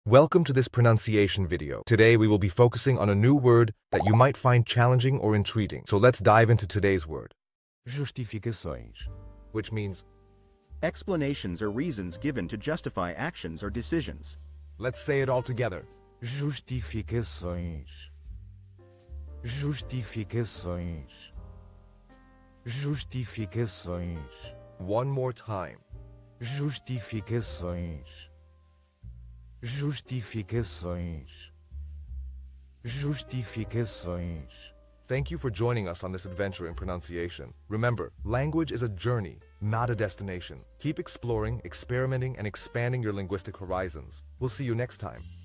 Welcome to this pronunciation video. Today we will be focusing on a new word that you might find challenging or intriguing. So let's dive into today's word, Justificações. which means, Explanations or reasons given to justify actions or decisions. let's say it all together. Justificações. Justificações. Justificações. One more time. Justificações. Justificações. Justificações. Thank you for joining us on this adventure in pronunciation. Remember, language is a journey, not a destination. Keep exploring, experimenting, and expanding your linguistic horizons. We'll see you next time.